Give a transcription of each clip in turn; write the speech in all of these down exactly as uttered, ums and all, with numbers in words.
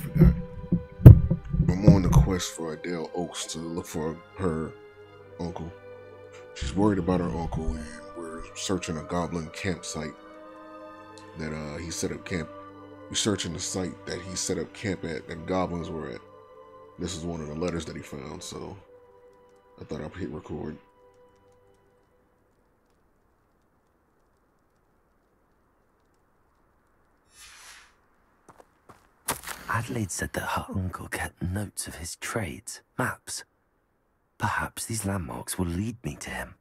forgot. I'm on the quest for Adele Oaks to look for her uncle. She's worried about her uncle, and we're searching a goblin campsite that uh, he set up camp. We're searching the site that he set up camp at, that goblins were at. This is one of the letters that he found, so I thought I'd hit record. Adelaide said that her uncle kept notes of his trades, maps. Perhaps these landmarks will lead me to him.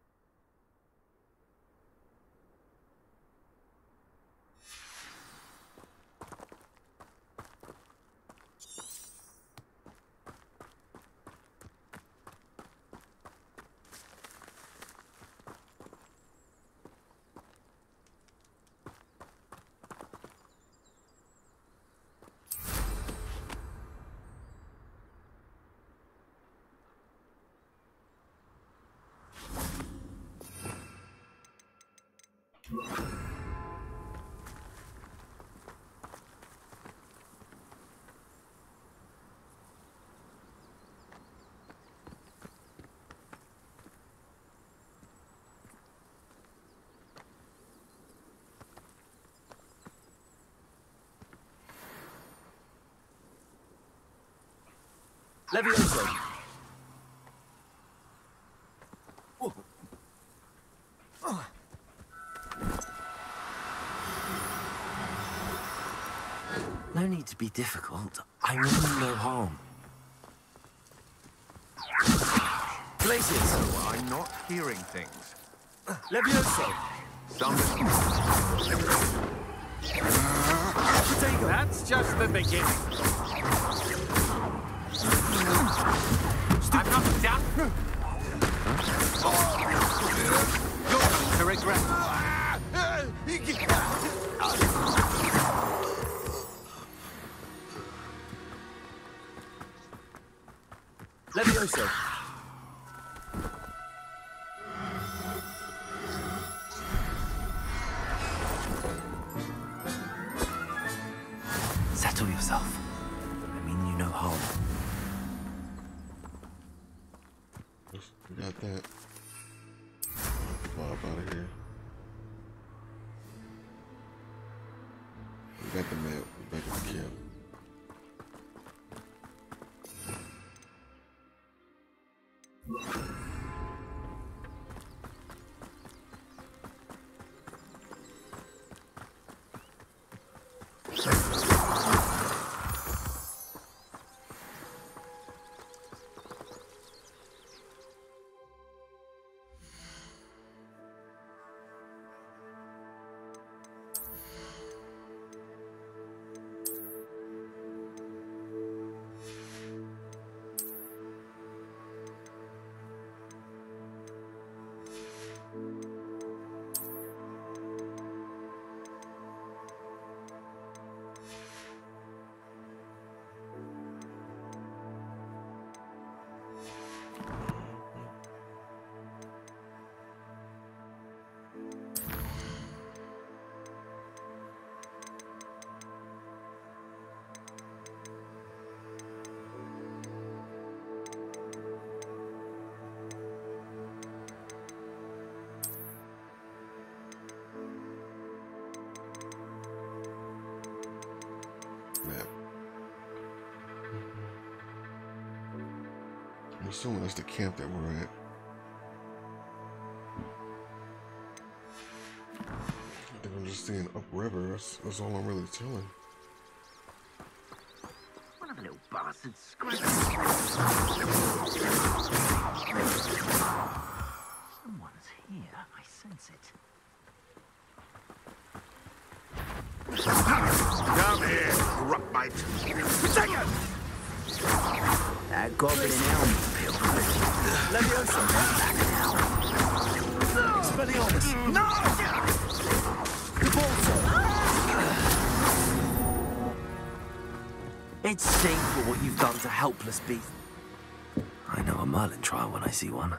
Levioso. No need to be difficult. I mean no harm. Places. So I'm not hearing things. Levioso. Something. That's just the beginning. I'm not done. You're going to regret. Levioso. Settle yourself. I mean you no harm. We got that. Bob out of here. We got the map. We're back at the camp. Map. I'm assuming that's the camp that we're at. I think I'm just seeing upriver. That's, that's all I'm really telling. One of the little bastards screaming. Someone's here. I sense it. Come here, Rupmite. Take it! That goblin helm. Levioso. Expelliarmus. No! It's shameful what you've done to helpless beasts. I know a Merlin trial when I see one.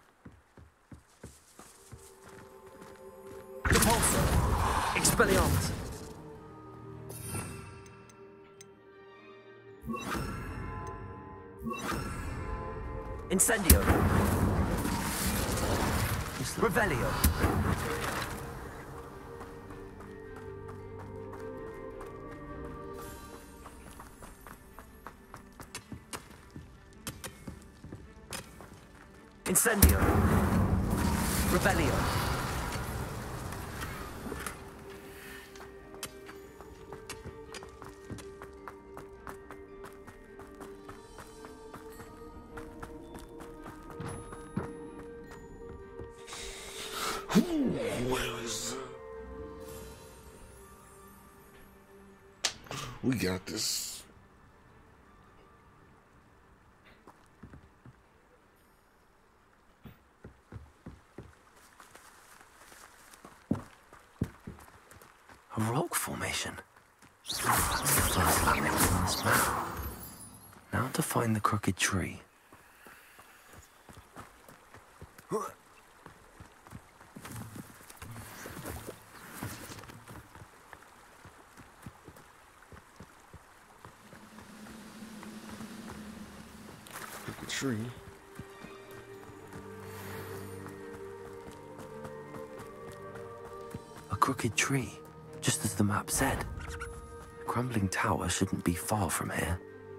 Repulsor. Expelliarmus. Incendio. Revelio. Incendio. Revelio. Where is uh, we got this. A rock formation. First landmark on this map. Now to find the crooked tree. Crooked tree. A crooked tree, just as the map said. The crumbling tower shouldn't be far from here.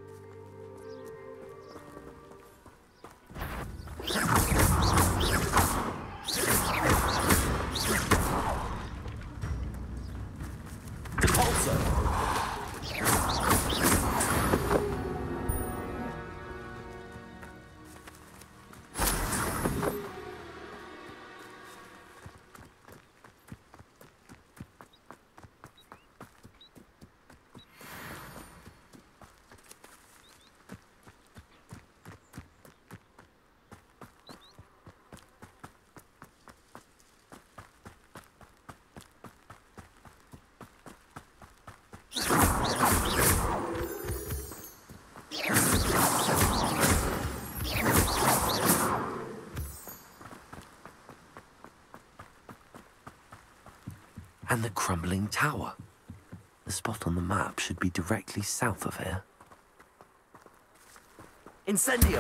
And the crumbling tower. The spot on the map should be directly south of here. Incendio!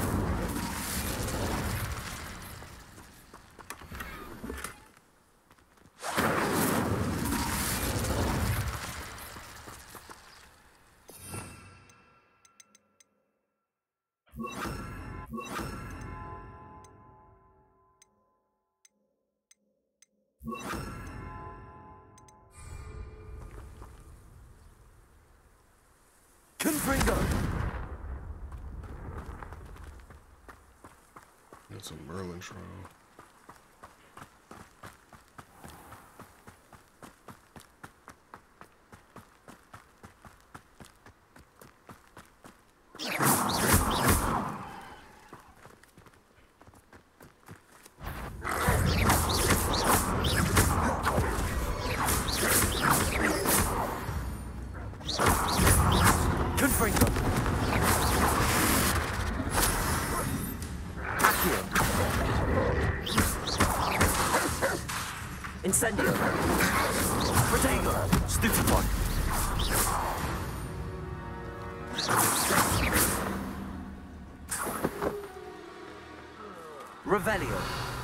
Confringo! That's a Merlin trial. Confringo! Accio! Incendio! Protego! Stupefy! Revelio!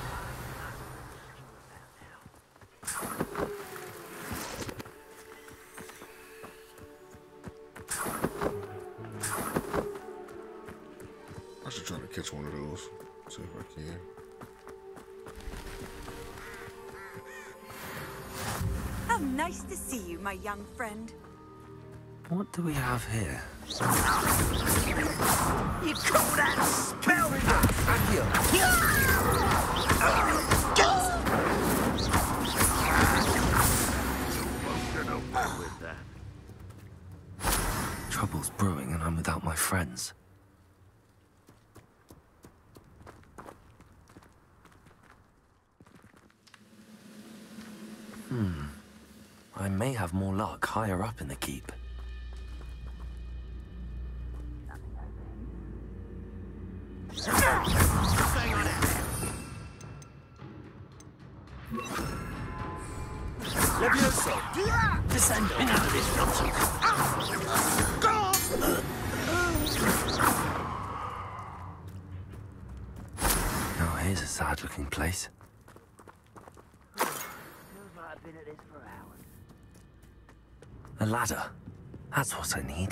I should try to catch one of those. See if I can. How nice to see you, my young friend. What do we have here? You call that spell? Accio! With that. Trouble's brewing and I'm without my friends. Hmm. I may have more luck higher up in the keep. Levioso! Descendo! Out of this nonsense! here's a sad-looking place. Feels like I've been at this for hours. A ladder. That's what I need.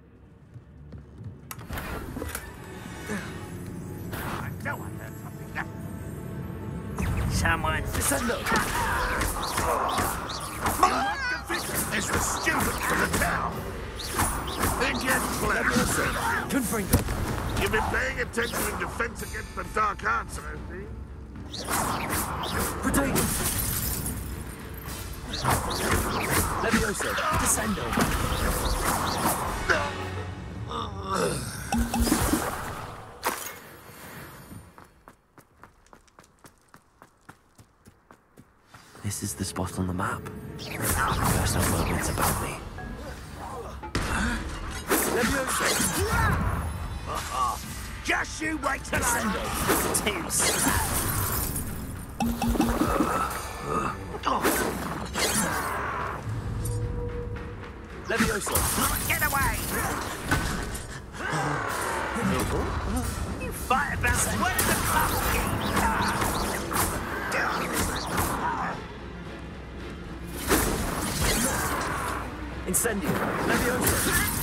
I know I heard something. Someone... Descendo! It's the student from the town. Think you're clever. Confringo! You've been paying attention in defense against the dark arts, I see. Protection! Levioso! Descendo! This is the spot on the map. First I've learned bits about me. Levioso! Just you wait till I... Too slow. Levioso! Get away! You fight about sweat in the pumpkin! Incendio! Levioso!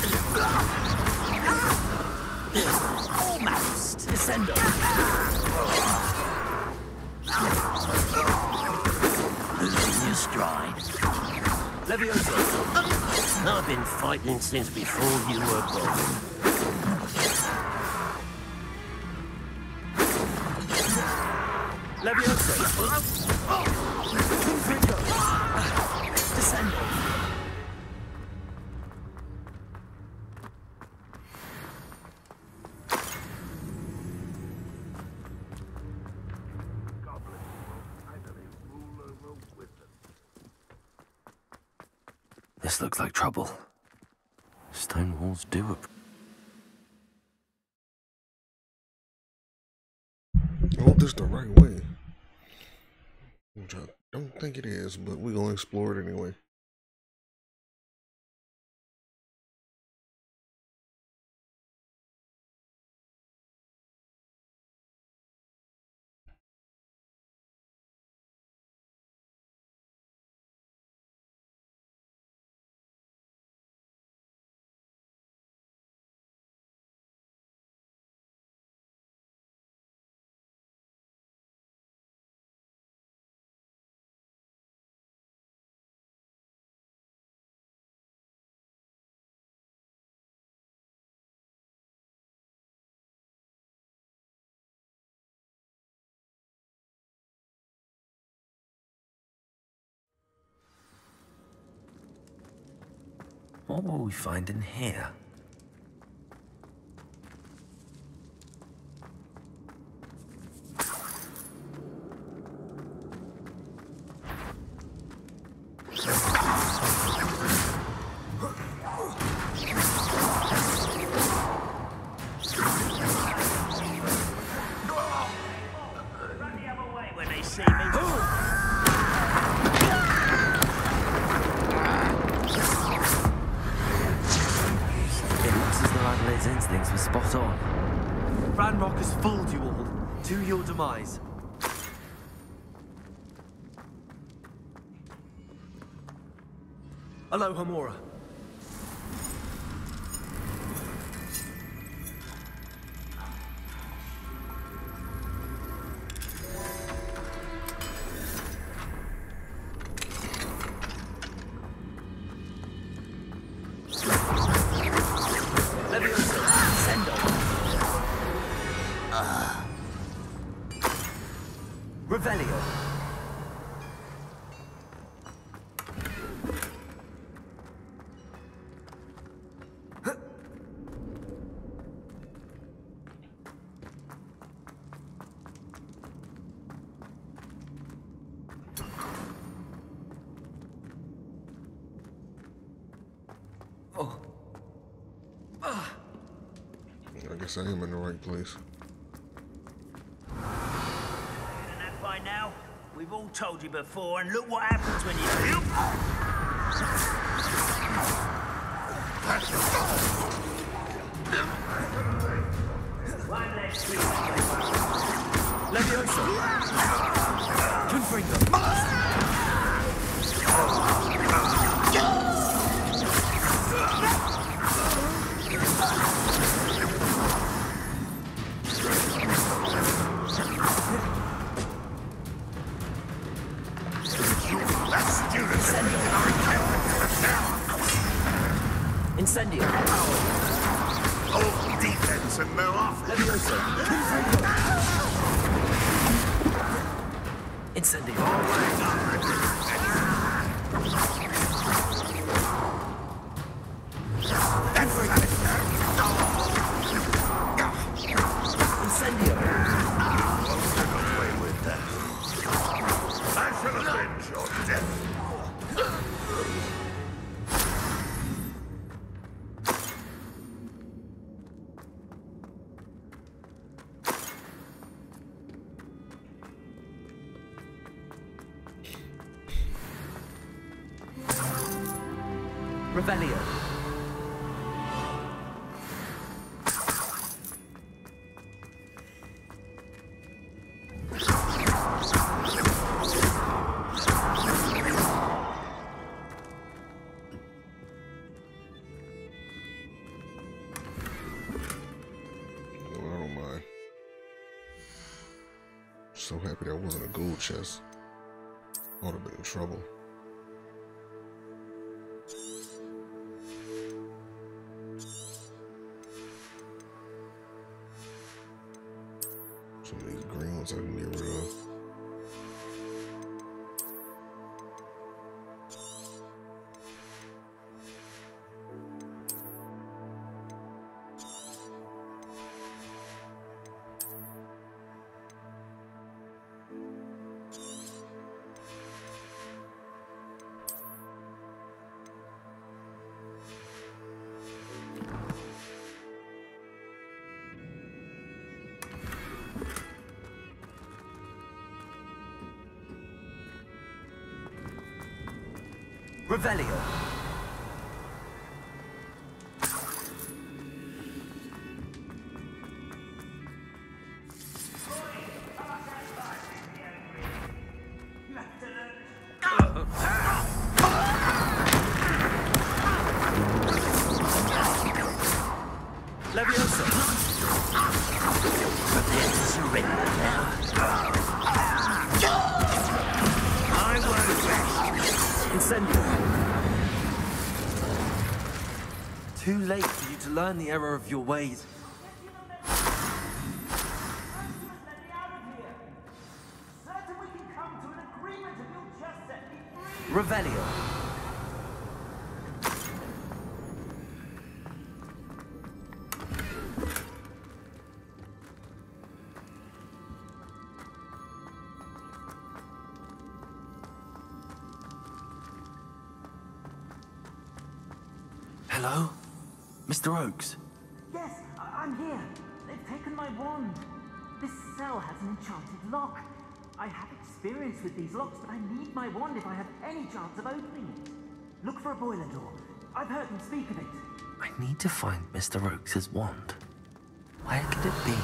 Almost. Descendo! Losing your stride. Levioso! I've been fighting since before you were born. Levioso! Confringo! Descendo! This looks like trouble. Stone walls do it. I hope this is the right way. Which I don't think it is, but we're gonna explore it anyway. What will we find in here? Run the other way when they see me. Adelaide's instincts were spot on. Ranrock has fooled you all, to your demise. Aloha Mora. Revelio. Oh. Ah. I guess I am in the right place. By now, we've all told you before, and look what happens when you do. One less Leviosa! Leviosa! Confringo! Incendio! Old defense and no offense. Leviosa! Incendio! Incendio! Get away with that. I shall avenge your death. Revelio. So happy that wasn't a gold chest. I would have been in trouble. Some of these green ones I can get rid of. Revelio. Leviosa. Prepare to surrender now. I won't rest. Incendio. Too late for you to learn the error of your ways. Revelio. Hello? Mister Oakes? Yes, I I'm here. They've taken my wand. This cell has an enchanted lock. I have experience with these locks, but I need my wand if I have any chance of opening it. Look for a boiler door. I've heard them speak of it. I need to find Mister Oakes' wand. Where could it be?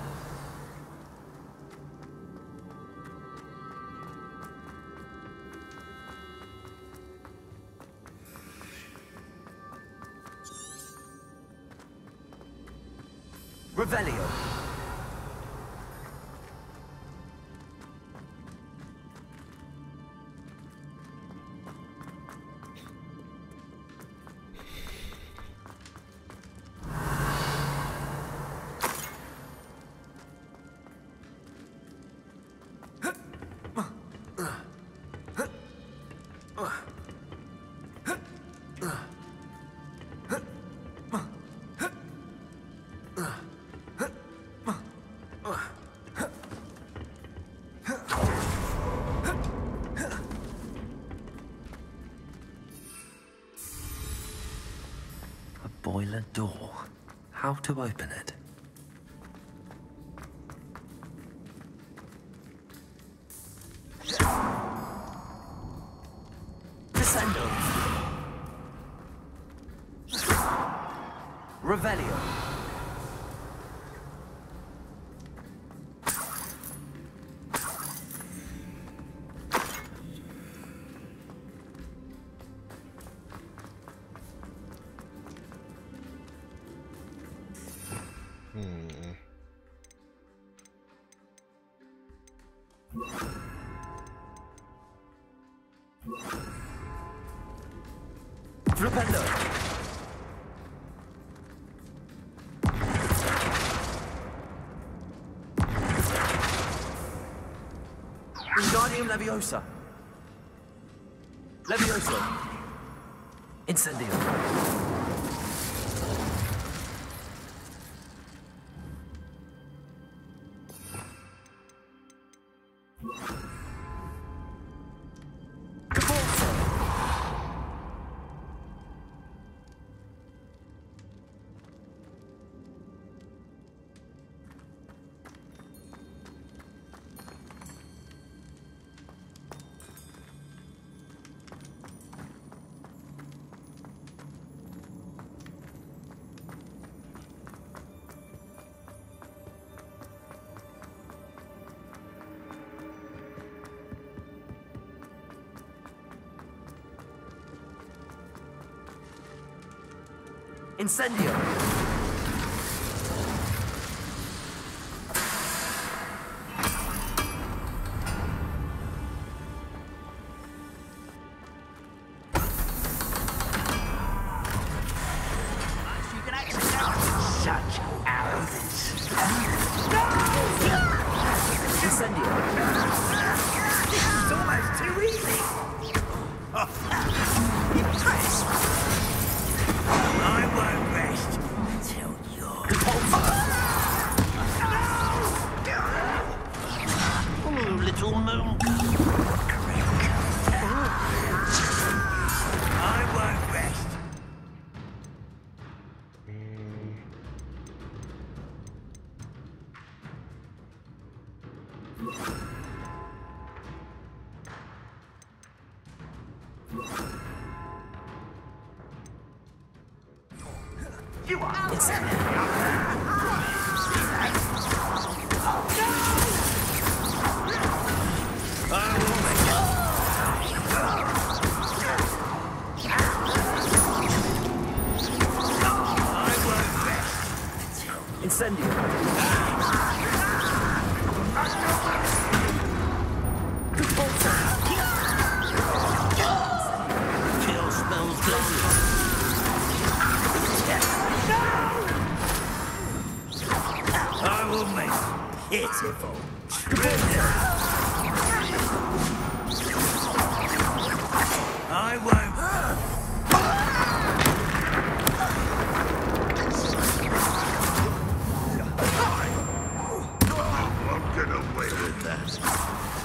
Revelio. Boiler door. How to open it? Descendo. Revelio. Hmm. Flipendo. Wingardium Leviosa. Levioso. Incendio. Incendio. You can actually such arrogance. Incendio. It's almost too easy. Impressed. I won't rest until you're... Oh, little moon. I won't rest. You are... Incendio. Kill spells close. I will make pitiful. I won't. I'll get away with that.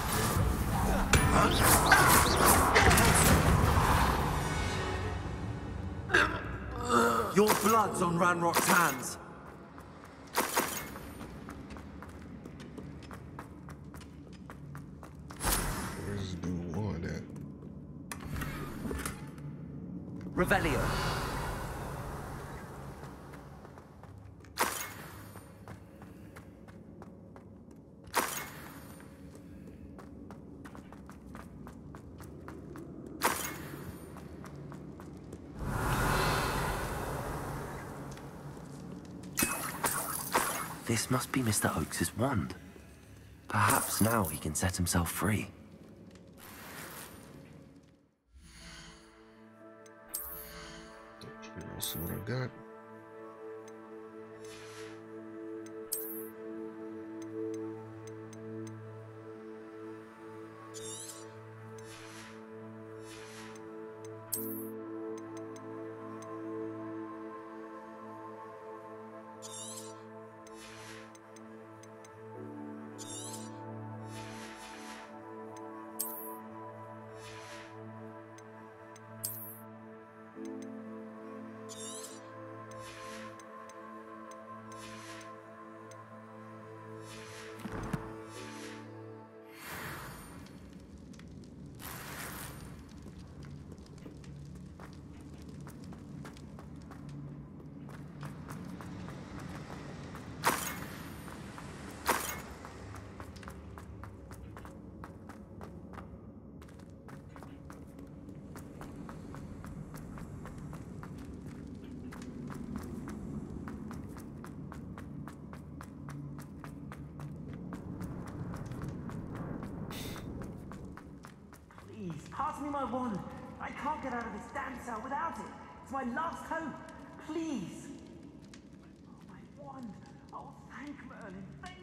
Your blood's on Ranrock's hands. Where's dude one at? Revelio. This must be Mister Oakes' wand. Perhaps now he can set himself free. Let's see what I got. wand. I can't get out of this damn cell without it. It's my last hope. Please. Oh, my wand. Oh, thank Merlin. Thank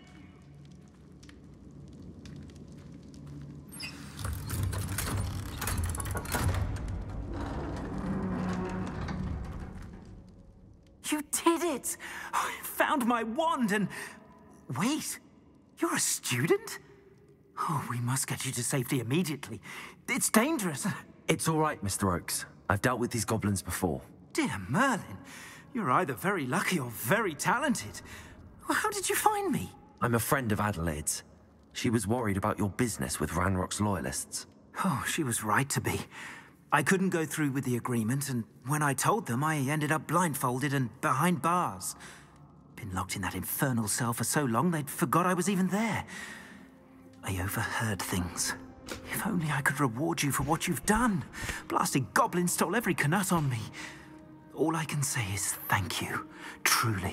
you. You did it! I found my wand and... Wait, you're a student? Oh, we must get you to safety immediately. It's dangerous. It's all right, Mister Oakes. I've dealt with these goblins before. Dear Merlin, you're either very lucky or very talented. How did you find me? I'm a friend of Adelaide's. She was worried about your business with Ranrock's loyalists. Oh, she was right to be. I couldn't go through with the agreement, and when I told them, I ended up blindfolded and behind bars. Been locked in that infernal cell for so long, they'd forgot I was even there. I overheard things. If only I could reward you for what you've done. Blasted goblins stole every Knut on me. All I can say is thank you, truly.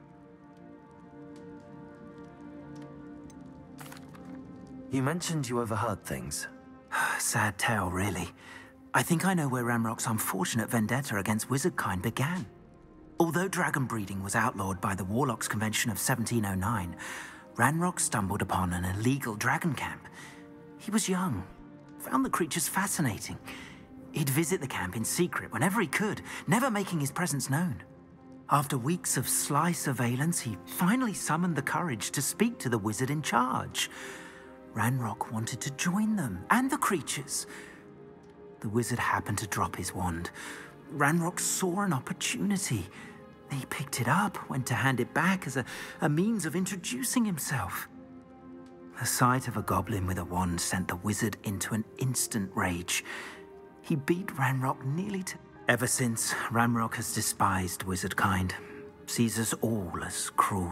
You mentioned you overheard things. Sad tale, really. I think I know where Ranrock's unfortunate vendetta against wizardkind began. Although dragon breeding was outlawed by the Warlocks Convention of seventeen oh nine, Ranrock stumbled upon an illegal dragon camp. He was young, found the creatures fascinating. He'd visit the camp in secret whenever he could, never making his presence known. After weeks of sly surveillance, he finally summoned the courage to speak to the wizard in charge. Ranrock wanted to join them, and the creatures. The wizard happened to drop his wand. Ranrock saw an opportunity. He picked it up, went to hand it back as a, a means of introducing himself. The sight of a goblin with a wand sent the wizard into an instant rage. He beat Ranrock nearly to... Ever since, Ranrock has despised wizardkind, sees us all as cruel.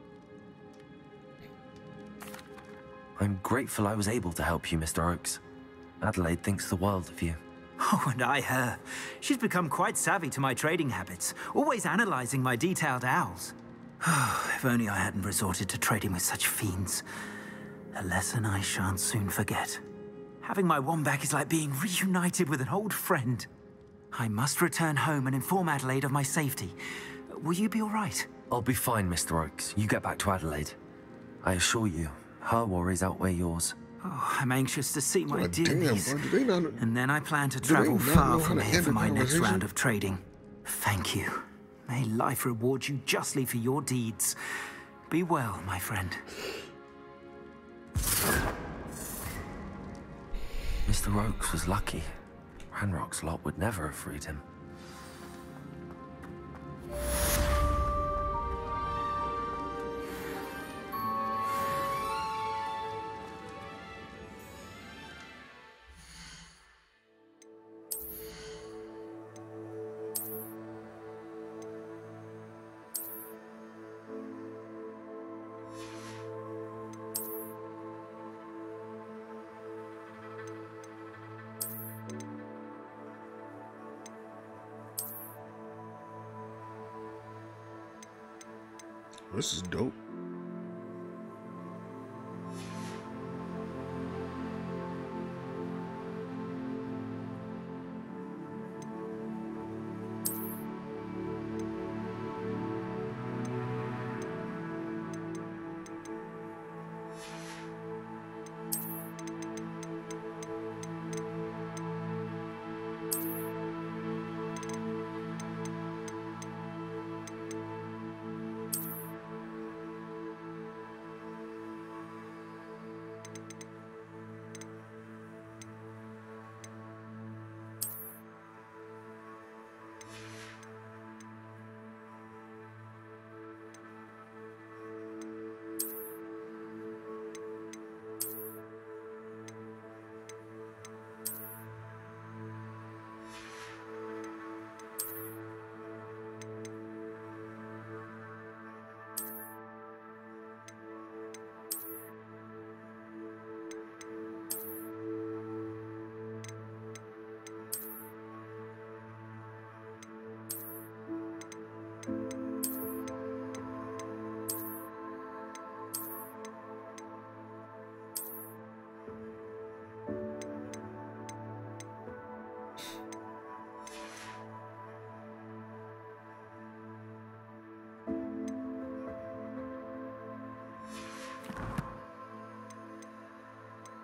I'm grateful I was able to help you, Mister Oakes. Adelaide thinks the world of you. Oh, and I her. She's become quite savvy to my trading habits, always analyzing my detailed owls. If only I hadn't resorted to trading with such fiends. A lesson I shan't soon forget. Having my wand back is like being reunited with an old friend. I must return home and inform Adelaide of my safety. Will you be all right? I'll be fine, Mister Oakes. You get back to Adelaide. I assure you, her worries outweigh yours. Oh, I'm anxious to see my God dear damn, niece. bro, do they not- And then I plan to do travel they not far know how from to here end for a my next conversation? round of trading. Thank you. May life reward you justly for your deeds. Be well, my friend. Mister Oakes was lucky. Ranrock's lot would never have freed him. This is dope.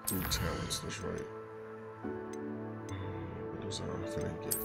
Two talents, that's right. What is I'm finna get?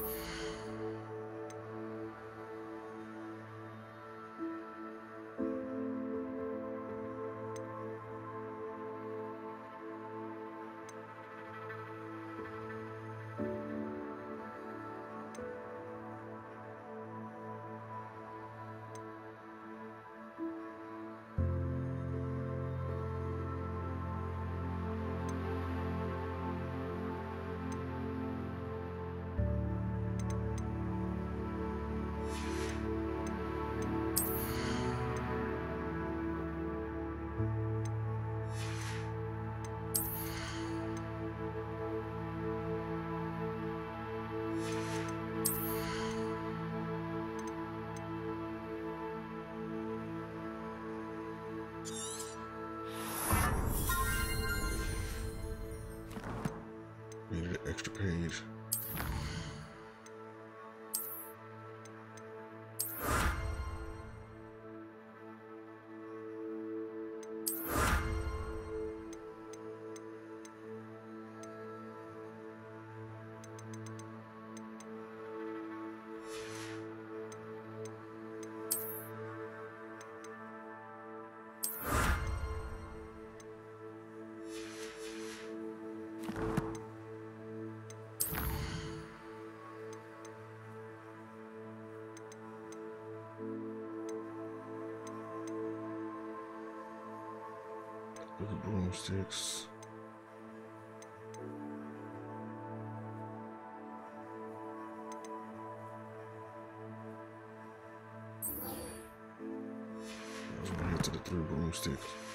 Needed an extra page. Look at broomsticks. I was gonna head to the three broomsticks.